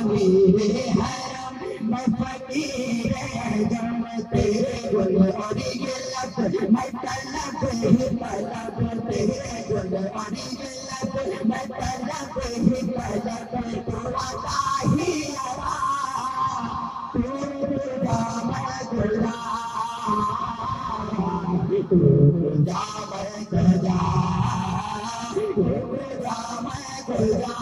अमीर हरम मैं फकीर आजम तेरे गुल और ये लब मैं तलब ही तलब तेरे गुल और ये लब मैं तलब ही तलब तू अता ही अता तू जा मैं खुदा तू जा मैं खुदा तू जा मैं खुदा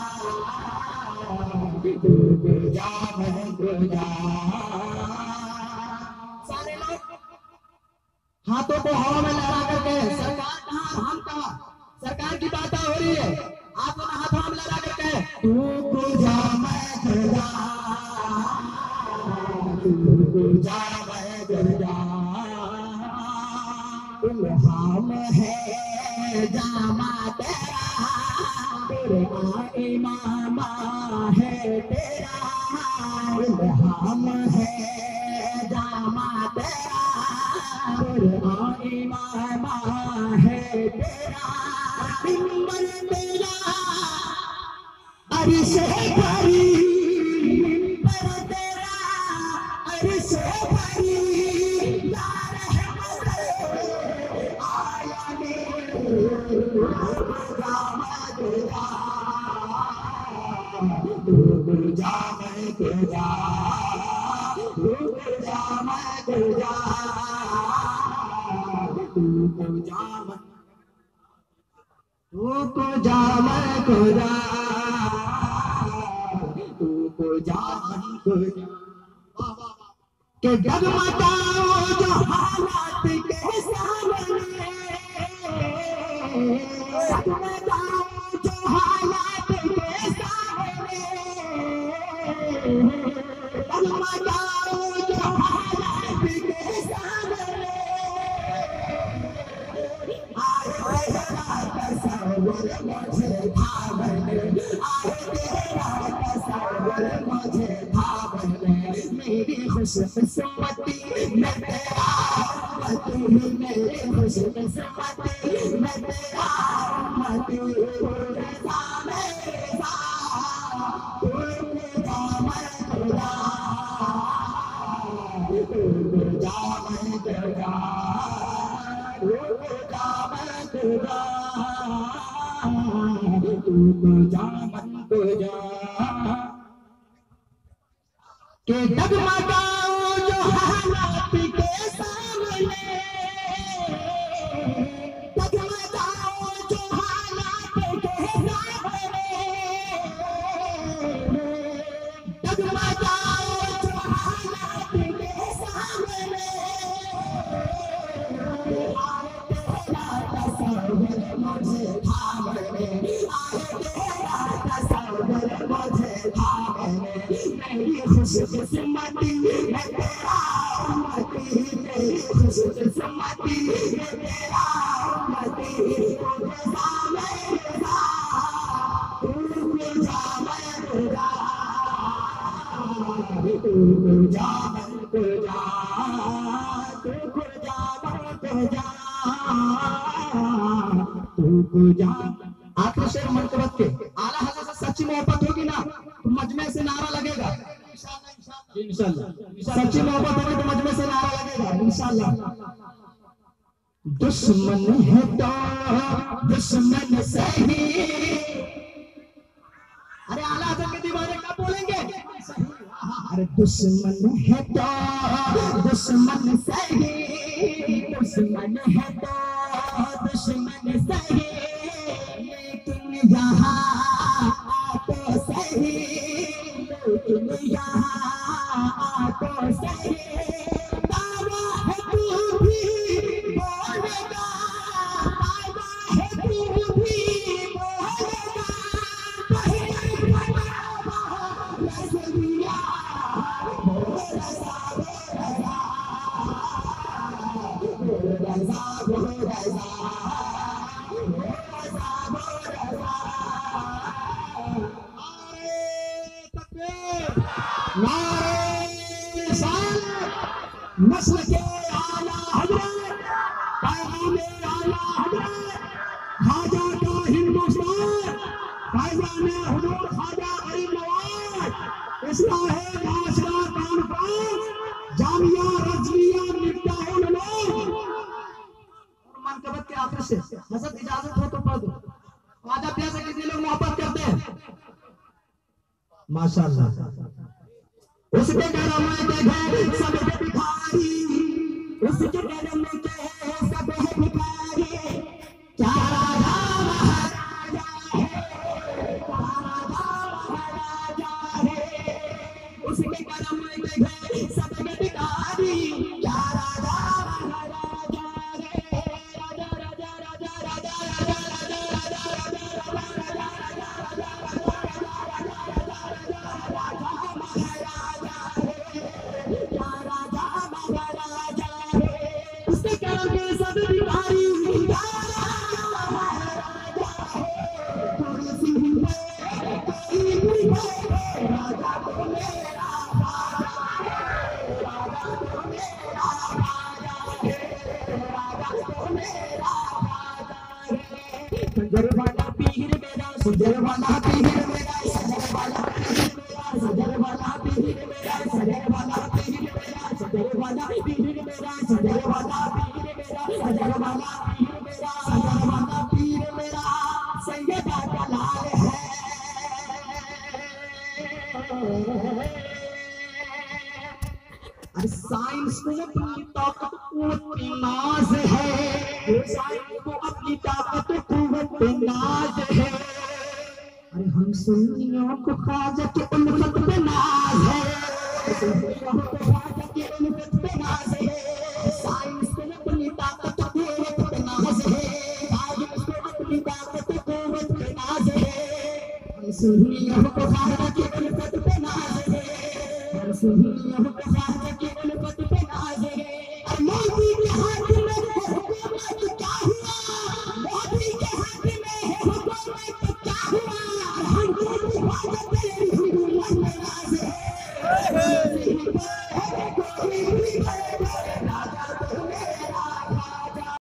तू जा मैं खुदा। सारे लोग हाथों को हवा में लहरा करके सरकार कहाँ हम कहाँ, सरकार की बात हो रही है, आप लोग हाथ हवा में लहरा करके तू जा मैं खुदा तू जा मैं खुदा। इल्हाम है जामा तेरा तेरा इमामा है तेरा इल्हाम है जामा तेरा तेरा इमामा है तेरा मिंबर तेरा अर्श भरी मिंबर तेरा अर्श भरी या रहमत आलमीन जा मैं तुझा तू जा मैं तुझा तू जा मैं तुझा तू जा मैं तू जा मैं तुझा तू जा मैं तुझा के डगमगाओ जो हालात के सामने डगमगाओ जो हालात के सामने डगमगाओ जो हालात के सामने आए तेरा तस्वीर मुझे भावने आए तेरा तस्वीर मुझे भावने मेरी खुशकिस्मती मैं तेरा उम्मती मेरी खुशकिस्मती मैं तेरा उम्मती तू जा मेरा तू जा मैं तुझा तू जा मैं तुझा तू जा मैं तुझा तू जा मैं तुझा के डगमगाओ जो हालात के सामने डगमगाओ जो हालात के सामने डगमगाओ जो हालात के सामने आए तेरा तस्वीर मुझे भावने आए तेरा तस्वीर मुझे भावने मेरी खुशकिस्मती मैं तेरा उम्मती मेरी खुशकिस्मती मैं तेरा उम्मती तू जा मेरा तू जा मैं तुझा तू जा मैं तुझा तू जा मैं तुझा तू जा। आखिर शेर मरतबत के आला हज़रत से सच्ची मोहब्बत होगी ना तो मजमे से नारा लगेगा इंशाल्लाह। सच्ची मोहब्बत होगी तो मजमे से नारा लगेगा इंशाल्लाह। दुश्मन है तो दुश्मन सही अरे आला हज़रत के दीवाने कब बोलेंगे अरे दुश्मन है तो दुश्मन सही दुश्मन है तो दुश्मन सही लेकिन यहाँ तो सही लेकिन यहाँ तो सही दावा है तू भी बोलेगा दावा है तू भी बोलेगा कहीं नजरिया नस्ल के आला हजरत पैगाम आला हजरत ख्वाजा का हिंदुस्तान फैजान हुजूर ख्वाजा गरीब नवाज इस्लाह माशरा कॉन्फ्रेंस जामिया रज़विया मिफ्ताहुल उलूम और मनकबत के आखिर से हजरत इजाजत हो तो पढ़ दो। आदब जैसे कितने लोग मोहब्बत करते हैं माशाअल्लाह। उसके करम में देखे सब भिखारी, उसके करम में के सब भिखारी, क्या राजा महाराजा है, क्या राजा महाराजा है। उसके करम में देखे सब भिखारी, क्या राजा महाराजा है। राजा राजा राजा राजा राजा सजरवाला पीर मेरा, सजरवाला पीर मेरा, सजरवाला पीर मेरा, सजरवाला पीर मेरा, सजरवाला पीर मेरा, सजरवाला पीर मेरा, सजरवाला पीर मेरा, सजरवाला पीर मेरा, सजरवाला पीर मेरा सैयदा जलाल है। अरे साइंस को अपनी ताकत कुव्वत नाज है, साइंस को अपनी ताकत कुव्वत नाज है। अरे हम सुन्नियों को ख्वाजा के उल्फत पे नाज है, सुन्नियों को ख्वाजा के उल्फत पे नाज है। साइंस को अपनी ताकत कुव्वत पे नाज है, साइंस को अपनी ताकत कुव्वत पे नाज है। हम सुन्नियों को ख्वाजा के उल्फत पे नाज है, हम सुन्नियों